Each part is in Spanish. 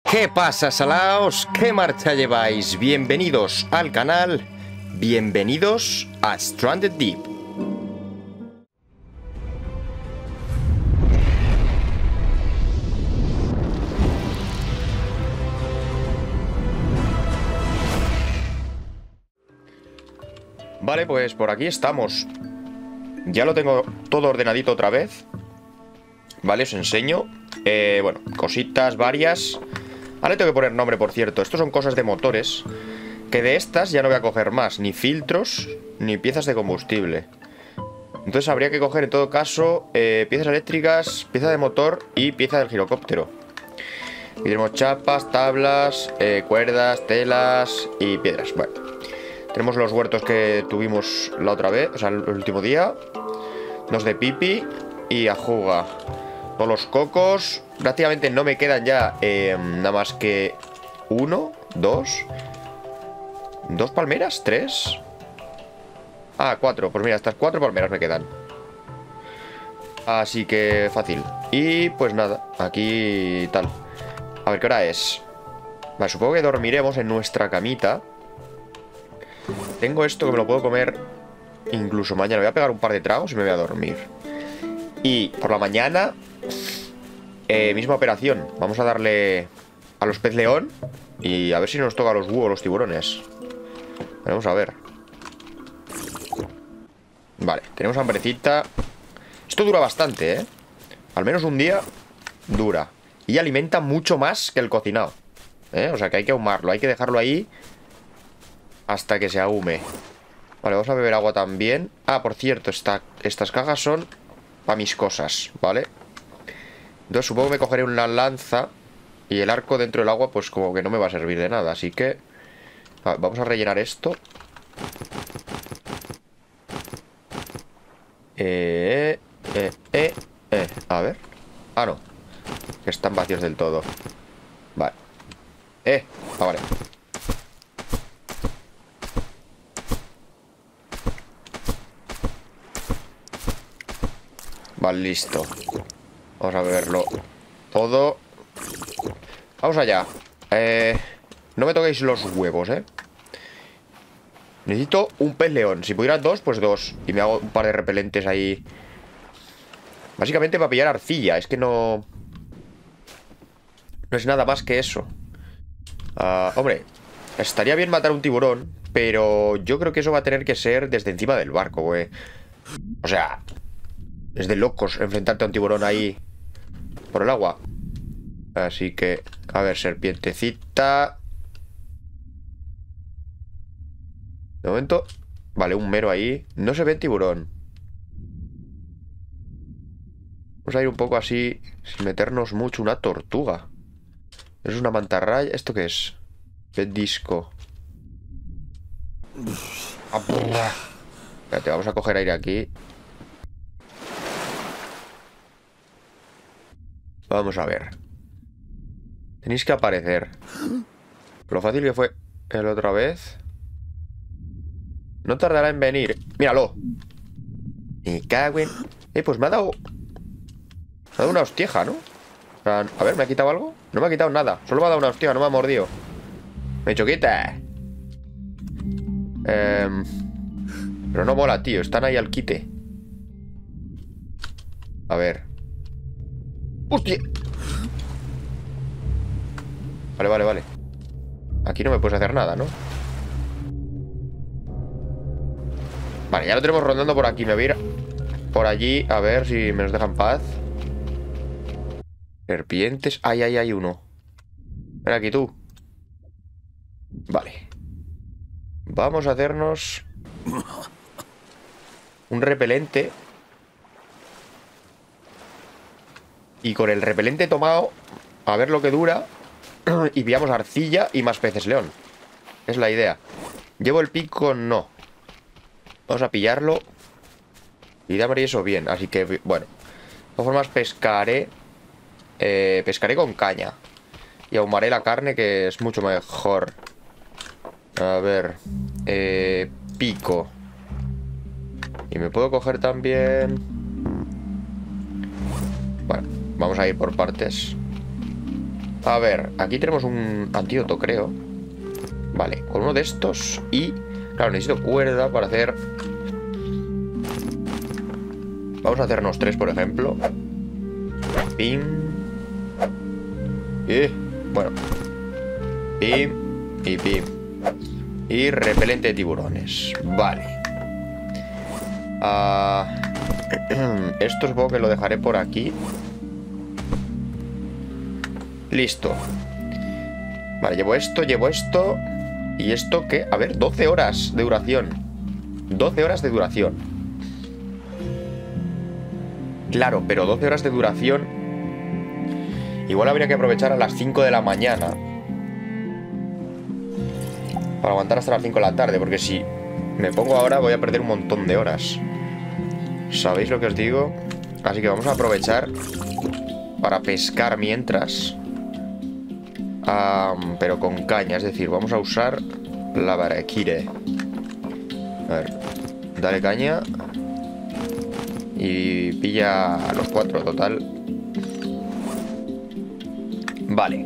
¿Qué pasa, salaos? ¿Qué marcha lleváis? Bienvenidos al canal, bienvenidos a Stranded Deep. Vale, pues por aquí estamos. Ya lo tengo todo ordenadito otra vez. Vale, os enseño. Bueno, cositas varias. Ahora le tengo que poner nombre, por cierto. Estos son cosas de motores. Que de estas ya no voy a coger más. Ni filtros, ni piezas de combustible. Entonces habría que coger en todo caso piezas eléctricas, pieza de motor y pieza del girocóptero. Y tenemos chapas, tablas, cuerdas, telas y piedras. Bueno, tenemos los huertos que tuvimos la otra vez, o sea, el último día. Dos de pipi y ajuga. Todos los cocos. Prácticamente no me quedan ya nada más que uno, dos palmeras, tres. Ah, cuatro. Pues mira, estas 4 palmeras me quedan. Así que fácil. Y pues nada, aquí tal. A ver, ¿qué hora es? Vale, supongo que dormiremos en nuestra camita. Tengo esto que me lo puedo comer incluso mañana. Voy a pegar un par de tragos y me voy a dormir. Y por la mañana misma operación. Vamos a darle a los pez león y a ver si nos toca los búhos, los tiburones. Vamos a ver. Vale, tenemos hambrecita. Esto dura bastante, ¿eh? Al menos un día dura. Y alimenta mucho más que el cocinado, ¿eh? O sea que hay que ahumarlo. Hay que dejarlo ahí hasta que se ahume. Vale, vamos a beber agua también. Ah, por cierto, estas cajas son para mis cosas, ¿vale? Entonces supongo que me cogeré una lanza. Y el arco dentro del agua pues como que no me va a servir de nada. Así que vamos a rellenar esto. A ver. Ah, no, que están vacíos del todo. Vale. Vale. Vale, listo. Vamos a beberlo todo. Vamos allá. No me toquéis los huevos, Necesito un pez león. Si pudiera 2, pues 2. Y me hago un par de repelentes ahí. Básicamente para pillar arcilla. Es que no es nada más que eso. Hombre, estaría bien matar un tiburón, pero yo creo que eso va a tener que ser desde encima del barco, güey. O sea, es de locos enfrentarte a un tiburón ahí por el agua. Así que, a ver, serpientecita. De momento, vale, un mero ahí. No se ve el tiburón. Vamos a ir un poco así, sin meternos mucho. Una tortuga. Es una mantarraya. ¿Esto qué es? Pet disco. Espérate, vamos a coger aire aquí. Vamos a ver. Tenéis que aparecer. Lo fácil que fue el otra vez. No tardará en venir. Míralo. Me cago en... pues me ha dado una hostieja, ¿no? A ver, ¿me ha quitado algo? No me ha quitado nada. Solo me ha dado una hostieja, no me ha mordido. Me he dicho, quita. Pero no mola, tío. Están ahí al quite. A ver. ¡Hostia! Vale. Aquí no me puedes hacer nada, ¿no? Vale, ya lo tenemos rondando por aquí. Me voy a ir por allí a ver si me los dejan en paz. Serpientes. Ahí hay uno. Ven aquí tú. Vale. Vamos a hacernos un repelente. Y con el repelente tomado, a ver lo que dura. Y pillamos arcilla y más peces león. Es la idea. ¿Llevo el pico? No. Vamos a pillarlo. Y de eso bien. Así que, bueno. De todas formas pescaré. Pescaré con caña. Y ahumaré la carne, que es mucho mejor. A ver. Pico. Y me puedo coger también... Bueno, vamos a ir por partes. A ver, aquí tenemos un antídoto, creo. Vale, con uno de estos y... Claro, necesito cuerda para hacer... Vamos a hacernos 3, por ejemplo. Pim. Bueno. Pim. Y pim. Y repelente de tiburones. Vale. Esto supongo que lo dejaré por aquí. Listo. Vale, llevo esto. ¿Y esto qué? A ver, 12 horas de duración. 12 horas de duración. Claro, pero 12 horas de duración. Igual habría que aprovechar a las 5 de la mañana para aguantar hasta las 5 de la tarde. Porque si me pongo ahora voy a perder un montón de horas. ¿Sabéis lo que os digo? Así que vamos a aprovechar para pescar mientras. Pero con caña, es decir, vamos a usar la barakire. A ver, dale caña. Y pilla a los 4 total. Vale.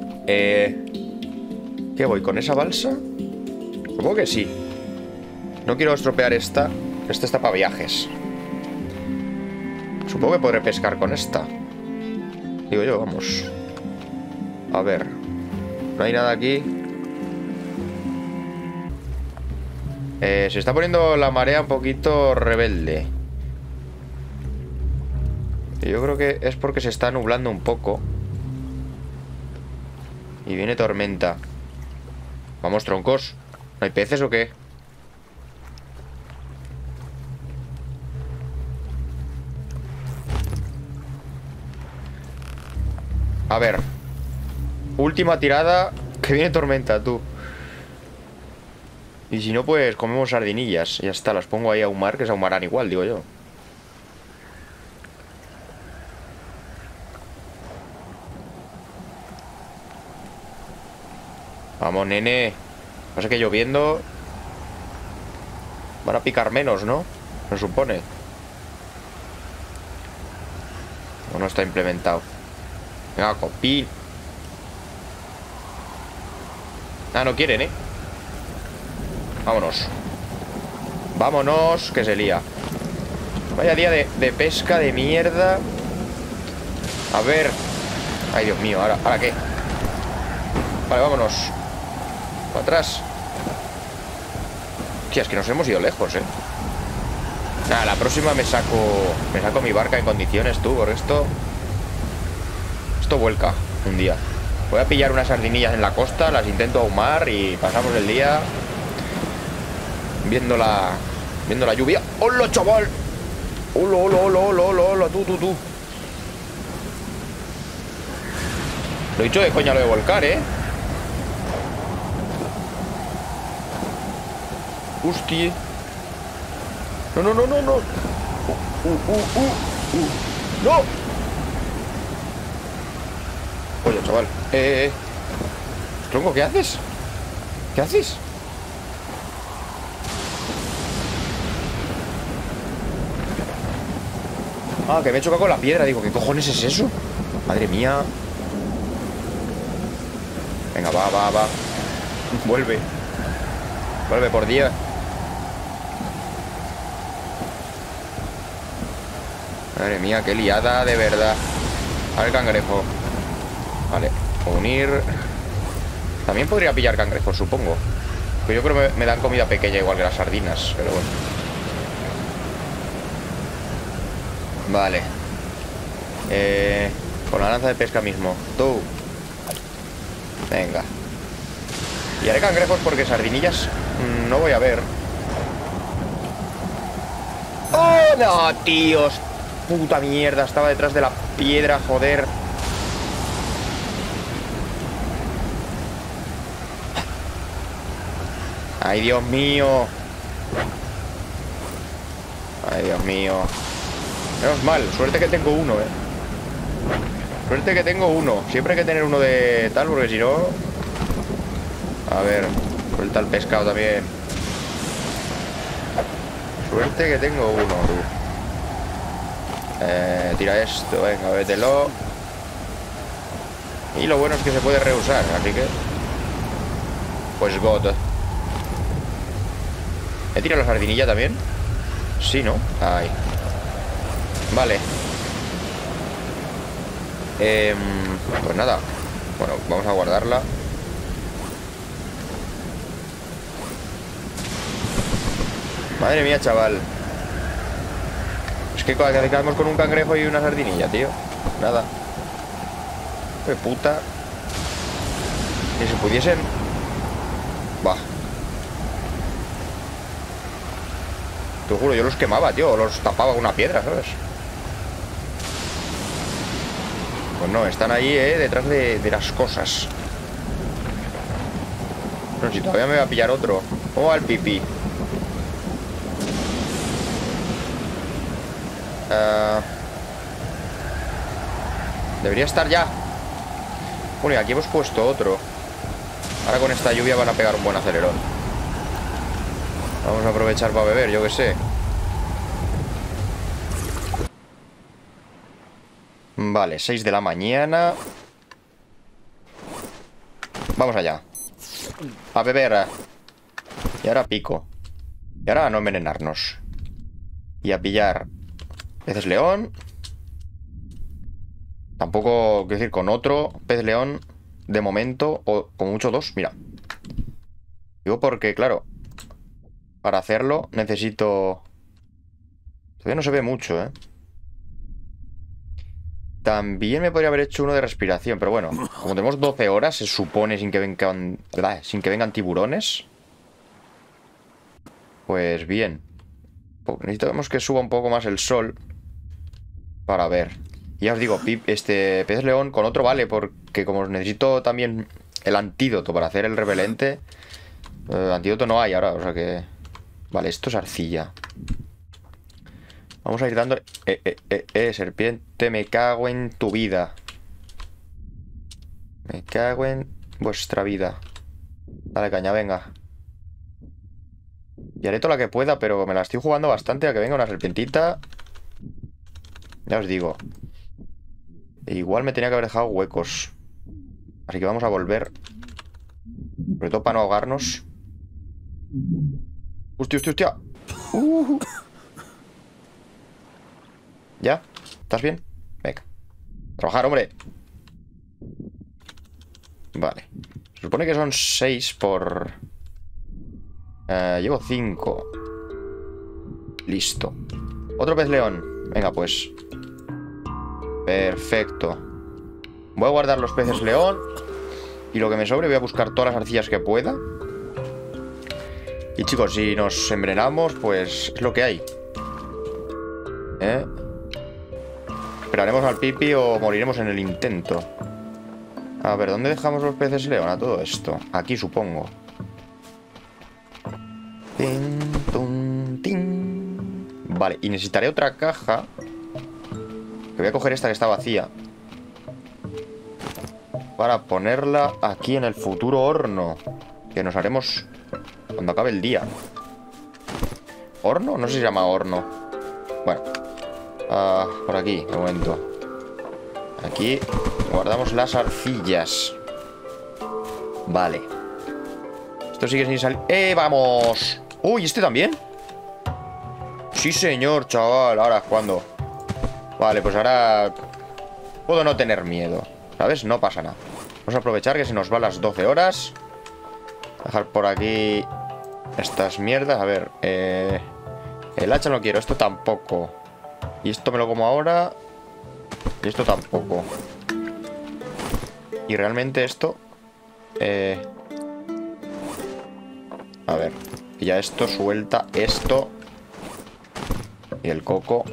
¿Qué voy? ¿Con esa balsa? Supongo que sí. No quiero estropear esta. Esta está para viajes. Supongo que podré pescar con esta. Digo yo, vamos. A ver. No hay nada aquí. Se está poniendo la marea un poquito rebelde. Yo creo que es porque se está nublando un poco. Y viene tormenta. Vamos, troncos. ¿No hay peces o qué? A ver. Última tirada. Que viene tormenta, tú. Y si no, pues comemos sardinillas. Ya está, las pongo ahí a ahumar, que se ahumarán igual, digo yo. Vamos, nene. Pasa que lloviendo van a picar menos, ¿no? Se supone. O no está implementado. Venga, copy. Ah, no quieren, ¿eh? Vámonos. Vámonos, que se lía. Vaya día de pesca de mierda. A ver. Ay, Dios mío, ¿ahora qué? Vale, vámonos. Para atrás. Hostia, es que nos hemos ido lejos, ¿eh? Nada, la próxima me saco mi barca en condiciones, tú, porque esto vuelca un día. Voy a pillar unas sardinillas en la costa, las intento ahumar y pasamos el día viendo la lluvia. ¡Hola, chaval! ¡Hola, hola, hola, hola, hola, hola! Tú! Lo he dicho de coña lo de volcar, ¿eh? Hostia. No. ¡No! Oye, chaval. Tronco, ¿qué haces? ¿Qué haces? Ah, que me he chocado con la piedra. Digo, ¿qué cojones es eso? Madre mía. Venga, va. Vuelve por día. Madre mía, qué liada, de verdad. A ver, cangrejo. Vale, unir. También podría pillar cangrejos, supongo. Pues yo creo que me dan comida pequeña igual que las sardinas, pero bueno. Vale. Con la lanza de pesca mismo. Tú. Venga. Y haré cangrejos porque sardinillas no voy a ver. ¡Oh, no, tíos! Puta mierda, estaba detrás de la piedra, joder. ¡Ay, Dios mío! ¡Ay, Dios mío! Menos mal, suerte que tengo uno, Suerte que tengo uno. Siempre hay que tener uno de tal, porque si no... A ver, suelta el pescado también. Suerte que tengo uno, tú. Tira esto, venga, vételo. Y lo bueno es que se puede reusar, así que... Pues God. ¿He tirado la sardinilla también? Sí, ¿no? Ahí. Vale. Pues nada. Bueno, vamos a guardarla. Madre mía, chaval. Es que quedamos con un cangrejo y una sardinilla, tío. Nada. ¡Qué puta! Si se pudiesen... Bah. Te juro, yo los quemaba, tío. O los tapaba con una piedra, ¿sabes? Pues no, están ahí, detrás de las cosas. No, si todavía me va a pillar otro. ¿Cómo va el pipí? Debería estar ya. Bueno, y aquí hemos puesto otro. Ahora con esta lluvia van a pegar un buen acelerón. Vamos a aprovechar para beber, yo que sé. Vale, 6 de la mañana. Vamos allá. A beber. Y ahora pico. Y ahora a no envenenarnos. Y a pillar peces león. Tampoco, quiero decir, con otro pez león de momento, o como mucho dos, mira. Digo porque, claro, para hacerlo necesito... Todavía no se ve mucho, ¿eh? También me podría haber hecho uno de respiración, pero bueno, como tenemos 12 horas, se supone sin que vengan tiburones. Pues bien. Necesitamos que suba un poco más el sol para ver. Y ya os digo, este pez león con otro vale, porque como necesito también el antídoto para hacer el repelente, antídoto no hay ahora, o sea que... Vale, esto es arcilla. Vamos a ir dándole... serpiente, me cago en tu vida. Me cago en vuestra vida. Dale caña, venga. Y haré todo lo que pueda, pero me la estoy jugando bastante a que venga una serpientita. Ya os digo. Igual me tenía que haber dejado huecos. Así que vamos a volver. Sobre todo para no ahogarnos. ¡Hostia, hostia, hostia! ¿Ya? ¿Estás bien? Venga. Trabajar, hombre. Vale. Se supone que son 6 por... llevo 5. Listo. Otro pez león. Venga, pues. Perfecto. Voy a guardar los peces león. Y lo que me sobre voy a buscar todas las arcillas que pueda. Y chicos, si nos envenenamos, pues es lo que hay. Esperaremos al pipi o moriremos en el intento. A ver, ¿dónde dejamos los peces león a todo esto? Aquí, supongo. Tin, tun, tin. Vale, y necesitaré otra caja. Que voy a coger esta que está vacía. Para ponerla aquí en el futuro horno. Que nos haremos cuando acabe el día. ¿Horno? No sé si se llama horno. Bueno. Por aquí, de momento. Aquí guardamos las arcillas. Vale. Esto sigue sin salir. ¡Vamos! ¡Uy! ¿Este también? Sí, señor, chaval. Ahora es cuando. Vale, pues ahora puedo no tener miedo, ¿sabes? No pasa nada. Vamos a aprovechar que se nos van las 12 horas. Dejar por aquí estas mierdas. A ver, el hacha no quiero, esto tampoco. Y esto me lo como ahora. Y esto tampoco. Y realmente esto a ver. Y ya esto suelta esto. Y el coco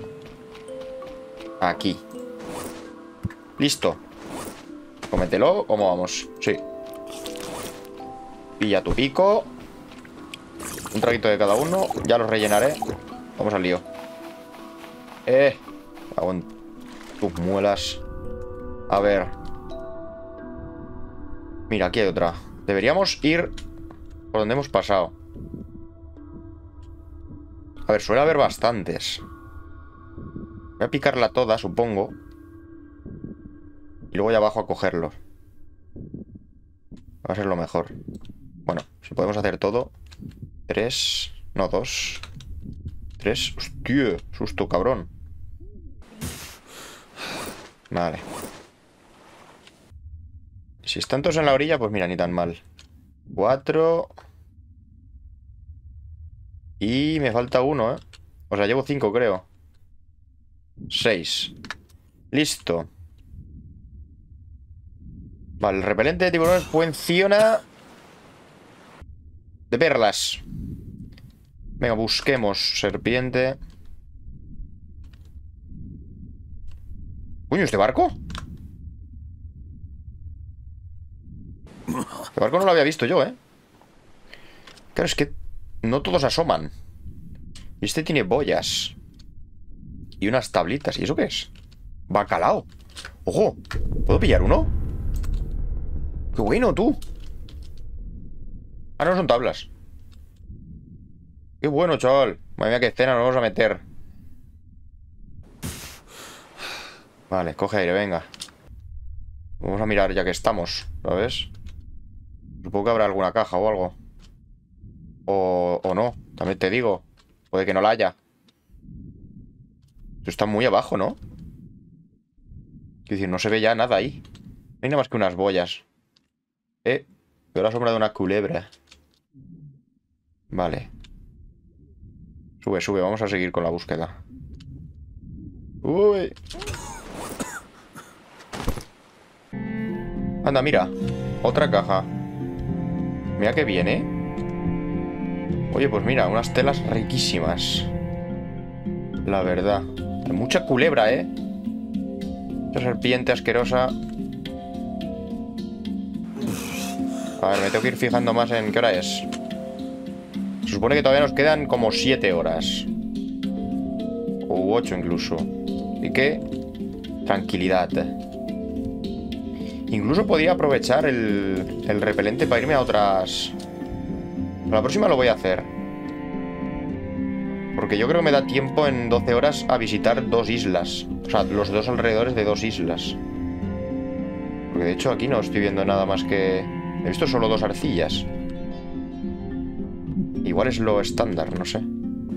aquí. Listo. Cómetelo, ¿cómo vamos? Sí. Pilla tu pico. Un traguito de cada uno. Ya los rellenaré. Vamos al lío. Hago en tus muelas. A ver. Mira, aquí hay otra. Deberíamos ir por donde hemos pasado. A ver, suele haber bastantes. Voy a picarla toda, supongo. Y luego ya abajo a cogerlos. Va a ser lo mejor. Bueno, si podemos hacer todo. 3, no, 2, 3. Hostia, susto, cabrón. Vale. Si están todos en la orilla, pues mira, ni tan mal. 4. Y me falta uno, ¿eh? O sea, llevo 5, creo. 6. Listo. Vale, el repelente de tiburones funciona de perlas. Venga, busquemos serpiente. Coño, ¿este barco? Este barco no lo había visto yo, ¿eh? Claro, es que no todos asoman. Y este tiene boyas. Y unas tablitas. ¿Y eso qué es? Bacalao. ¡Ojo! ¿Puedo pillar uno? ¡Qué bueno, tú! Ah, no son tablas. ¡Qué bueno, chaval! Madre mía, qué escena nos vamos a meter. Vale, coge aire, venga. Vamos a mirar ya que estamos, ¿sabes? Supongo que habrá alguna caja o algo. O no, también te digo. Puede que no la haya. Esto está muy abajo, ¿no? Quiero decir, no se ve ya nada ahí. No hay nada más que unas boyas. Veo la sombra de una culebra. Vale. Sube, sube, vamos a seguir con la búsqueda. Uy. Anda, mira. Otra caja. Mira que viene. Oye, pues mira, unas telas riquísimas. La verdad. Hay mucha culebra, ¿eh? Esta serpiente asquerosa. A ver, me tengo que ir fijando más en qué hora es. Se supone que todavía nos quedan como 7 horas. O 8 incluso. Así que... tranquilidad. Incluso podía aprovechar el repelente para irme a otras... La próxima lo voy a hacer. Porque yo creo que me da tiempo en 12 horas a visitar 2 islas. O sea, los 2 alrededores de 2 islas. Porque de hecho aquí no estoy viendo nada más que... He visto solo 2 arcillas. Igual es lo estándar, no sé.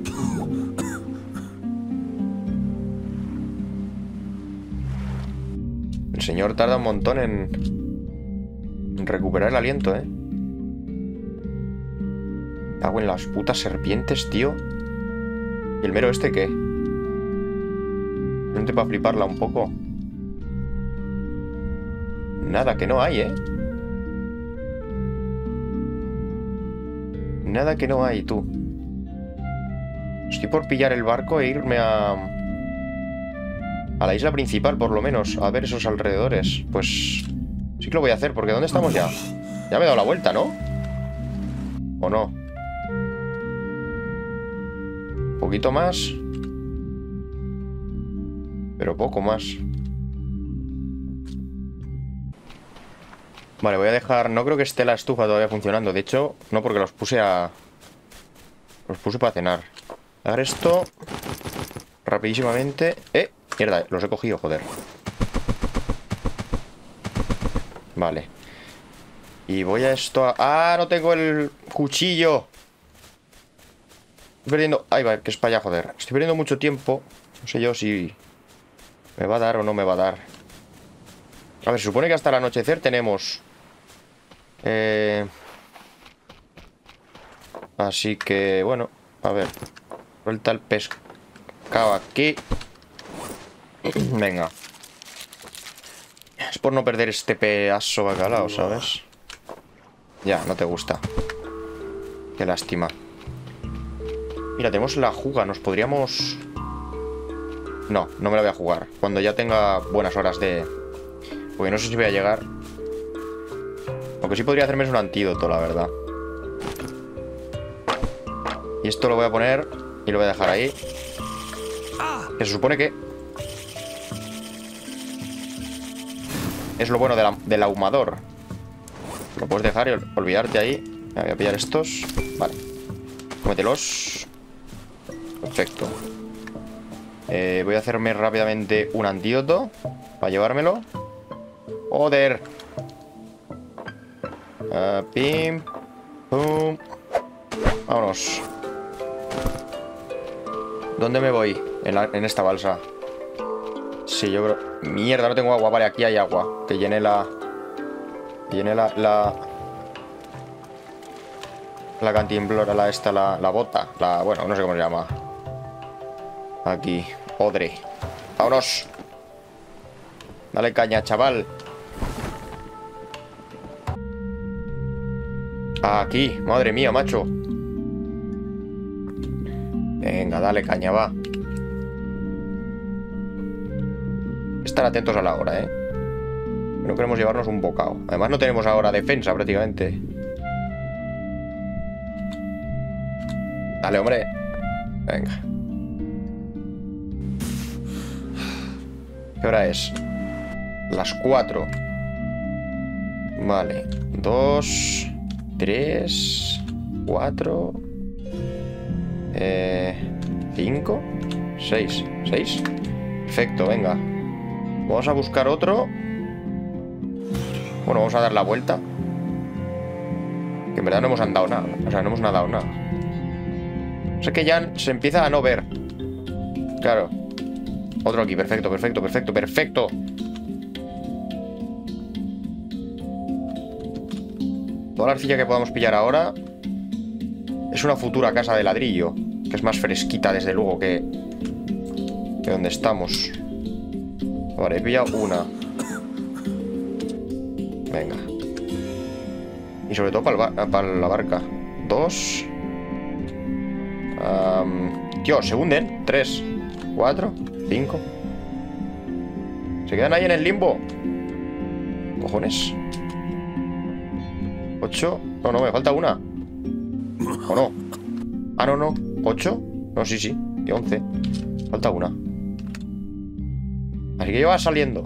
El señor tarda un montón en recuperar el aliento, ¿eh? Cago en las putas serpientes, tío. ¿Y el mero este qué? Vente para fliparla un poco. Nada, que no hay, ¿eh? Nada que no hay, tú. Estoy por pillar el barco e irme a la isla principal, por lo menos. A ver esos alrededores. Pues sí que lo voy a hacer, porque ¿dónde estamos ya? Ya me he dado la vuelta, ¿no? ¿O no? Un poquito más. Pero poco más. Vale, voy a dejar... No creo que esté la estufa todavía funcionando. De hecho, no, porque los puse para cenar. A ver esto... rapidísimamente... Mierda, los he cogido, joder. Vale. Y voy a esto a... ¡Ah, no tengo el cuchillo! Estoy perdiendo... Ahí va, que es para allá, joder. Estoy perdiendo mucho tiempo. No sé yo si... ¿me va a dar o no me va a dar? A ver, se supone que hasta el anochecer tenemos... Así que, bueno, a ver. Suelta el pescado aquí. Venga. Es por no perder este pedazo bacalao, ¿sabes? Ya, no te gusta. Qué lástima. Mira, tenemos la juga. Nos podríamos... No, no me la voy a jugar. Cuando ya tenga buenas horas de... Porque no sé si voy a llegar. Lo que sí podría hacerme es un antídoto, la verdad. Y esto lo voy a poner y lo voy a dejar ahí. Que se supone que... es lo bueno del ahumador. Lo puedes dejar y olvidarte ahí. Voy a pillar estos. Vale. Cómetelos. Perfecto. Voy a hacerme rápidamente un antídoto para llevármelo. ¡Joder! Pim. Pum. Vámonos. ¿Dónde me voy? En esta balsa. Sí, yo creo... Mierda, no tengo agua. Vale, aquí hay agua. Que llene la... La cantimplora, la bota. Bueno, no sé cómo se llama. Aquí. Odre. Vámonos. Dale caña, chaval. Aquí. Madre mía, macho. Venga, dale caña, va. Estar atentos a la hora, ¿eh? No queremos llevarnos un bocado. Además no tenemos ahora defensa prácticamente. Dale, hombre. Venga. ¿Qué hora es? Las 4. Vale. 2, 3, 4, 5, 6. 6. Perfecto, venga. Vamos a buscar otro. Bueno, vamos a dar la vuelta. Que en verdad no hemos andado nada. O sea, no hemos nadado nada. O sea que ya se empieza a no ver. Claro. Otro aquí, perfecto, perfecto, perfecto, perfecto. Toda la arcilla que podamos pillar ahora es una futura casa de ladrillo, que es más fresquita, desde luego, que donde estamos. Vale, he pillado una. Venga. Y sobre todo para la barca. 2. Tío, se hunden. 3, 4, 5. Se quedan ahí en el limbo. Cojones. 8. No, me falta una. ¿O no? Ah, no. 8. No, sí. Y 11. Falta una. Así que yo va saliendo.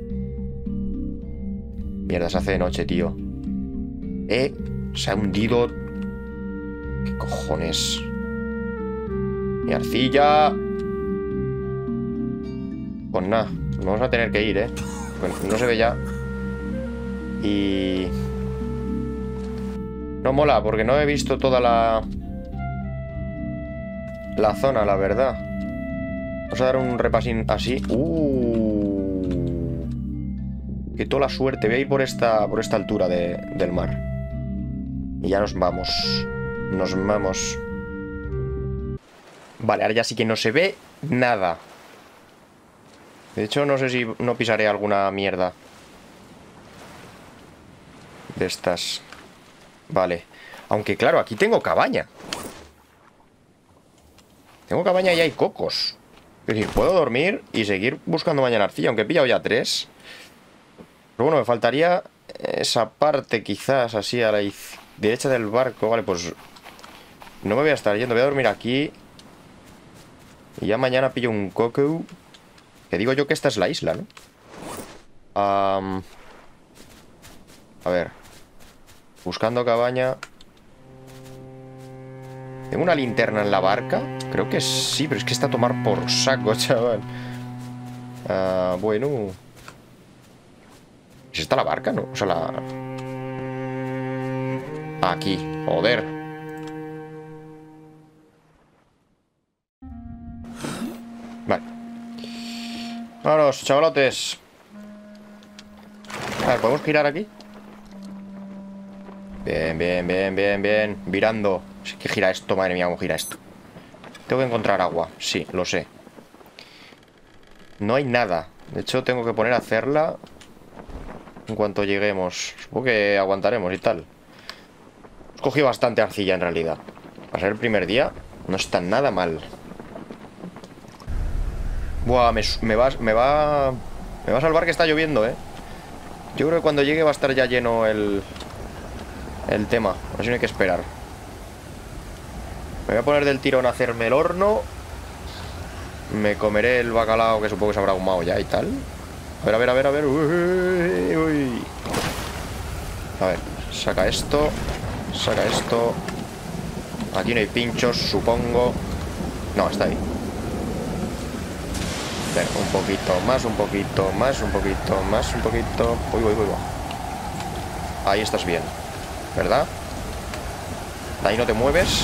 Mierda, se hace de noche, tío. Se ha hundido. ¿Qué cojones? Mi arcilla. Pues nada, vamos a tener que ir, Bueno, no se ve ya. Y... no mola, porque no he visto toda la zona, la verdad. Vamos a dar un repasín así. Que toda la suerte. Voy a ir por esta altura del mar. Y ya nos vamos. Nos vamos. Vale, ahora ya sí que no se ve nada. De hecho, no sé si no pisaré alguna mierda de estas. Vale. Aunque claro, aquí tengo cabaña. Tengo cabaña y hay cocos. Es decir, puedo dormir y seguir buscando mañana arcilla, aunque he pillado ya 3. Pero bueno, me faltaría esa parte quizás así a la derecha del barco. Vale, pues no me voy a estar yendo. Voy a dormir aquí. Y ya mañana pillo un coco. Que digo yo que esta es la isla, ¿no? A ver. Buscando cabaña. ¿Tengo una linterna en la barca? Creo que sí, pero es que está a tomar por saco, chaval. Bueno. ¿Es esta la barca, no? O sea, la... aquí, joder. Vale. Vámonos, chavalotes. A ver, ¿podemos girar aquí? Bien. Virando. Sí que gira esto, madre mía, cómo gira esto. Tengo que encontrar agua, sí, lo sé. No hay nada. De hecho, tengo que poner a hacerla en cuanto lleguemos. Supongo que aguantaremos y tal. He cogido bastante arcilla en realidad. Para ser el primer día, no está nada mal. Buah, me va a salvar que está lloviendo, Yo creo que cuando llegue va a estar ya lleno el tema. Así no hay que esperar. Me voy a poner del tirón a hacerme el horno. Me comeré el bacalao, que supongo que se habrá ahumado ya y tal. A ver. Uy. A ver, saca esto. Saca esto. Aquí no hay pinchos, supongo. No, está ahí. Ven, un poquito más. Uy. Ahí estás bien. ¿verdad? De ahí no te mueves.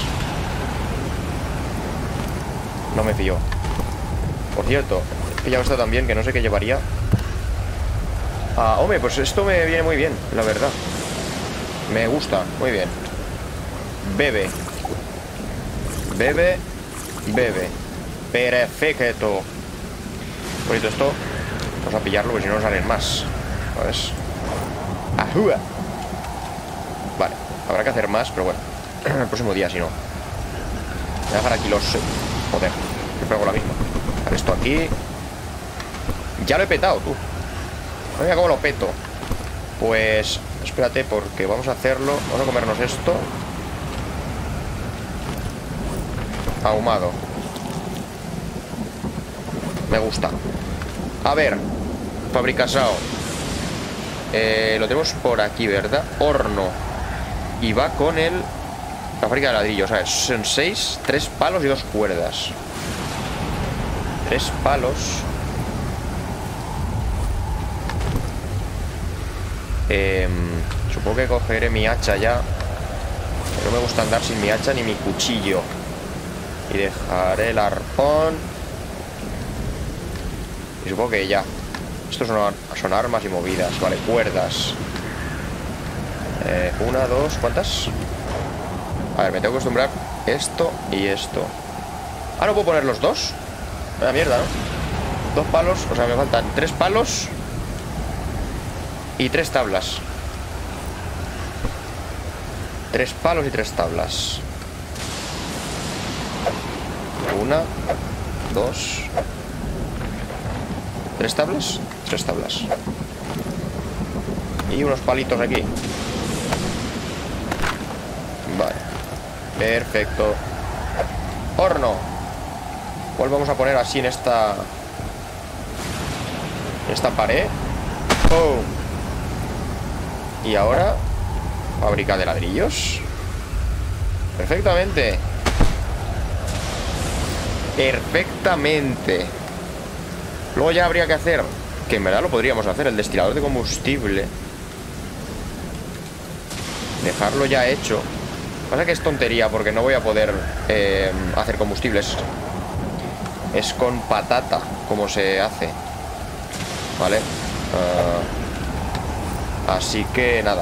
No me fío. Por cierto, he pillado esto también, que no sé qué llevaría. Ah, hombre, pues esto me viene muy bien, la verdad. Me gusta, muy bien. Bebe. Bebe. Bebe. Perfecto. Por cierto, esto vamos a pillarlo, porque si no salen más. ¿Sabes? ¡Ajúa! Vale, habrá que hacer más, pero bueno. El próximo día, si no. Voy a dejar aquí los... Joder, que pego la misma. Dejar esto aquí. Ya lo he petado, tú. Mira cómo lo peto. Pues... espérate, porque vamos a hacerlo. Vamos a comernos esto. Ahumado. Me gusta. A ver, fabricasao. Lo tenemos por aquí, ¿verdad? Horno. Y va con el... la fábrica de ladrillos, ¿sabes? Son 6, 3 palos y 2 cuerdas. 3 palos. Supongo que cogeré mi hacha ya. No me gusta andar sin mi hacha ni mi cuchillo. Y dejaré el arpón. Y supongo que ya. Estos son armas y movidas. Vale, cuerdas. 1, 2, ¿cuántas? A ver, me tengo que acostumbrar esto y esto. Ah, ¿no puedo poner los dos? Vaya mierda, ¿no? 2 palos, o sea, me faltan 3 palos y 3 tablas. 3 palos y 3 tablas. 1, 2. 3 tablas. 3 tablas. Y unos palitos aquí. Vale. Perfecto. Horno. ¿Cuál vamos a poner así en esta... pared? ¡Oh! Y ahora... fábrica de ladrillos. Perfectamente. Perfectamente. Luego ya habría que hacer, que en verdad lo podríamos hacer, el destilador de combustible. Dejarlo ya hecho. Pasa que es tontería porque no voy a poder hacer combustibles. Es con patata como se hace. Vale. Así que nada.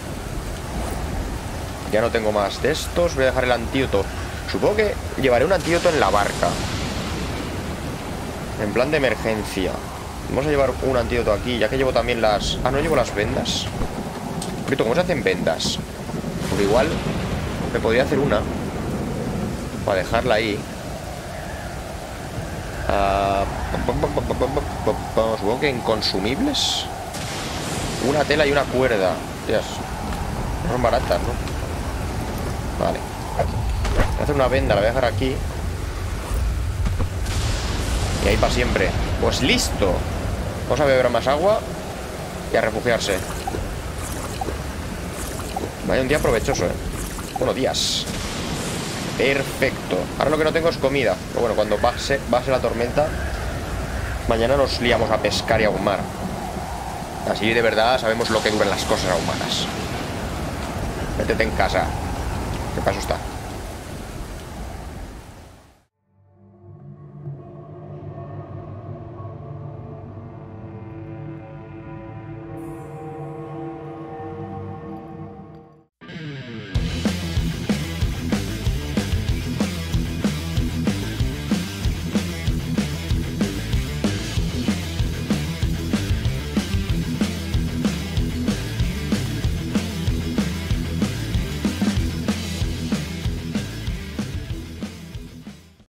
Ya no tengo más de estos. Voy a dejar el antídoto. Supongo que llevaré un antídoto en la barca, en plan de emergencia. Vamos a llevar un antídoto aquí, ya que llevo también las... Ah, no llevo las vendas. ¿Cómo se hacen vendas? Porque igual me podría hacer una para dejarla ahí. Supongo que en consumibles. Una tela y una cuerda. Tías, no son baratas, ¿no? Vale. Voy a hacer una venda, la voy a dejar aquí. Y ahí para siempre. Pues listo. Vamos a beber más agua y a refugiarse. Vaya un día provechoso, Buenos días. Perfecto. Ahora lo que no tengo es comida. Pero bueno, cuando pase la tormenta, mañana nos liamos a pescar y a ahumar. Así de verdad sabemos lo que duran las cosas ahumadas. Métete en casa, que para eso está.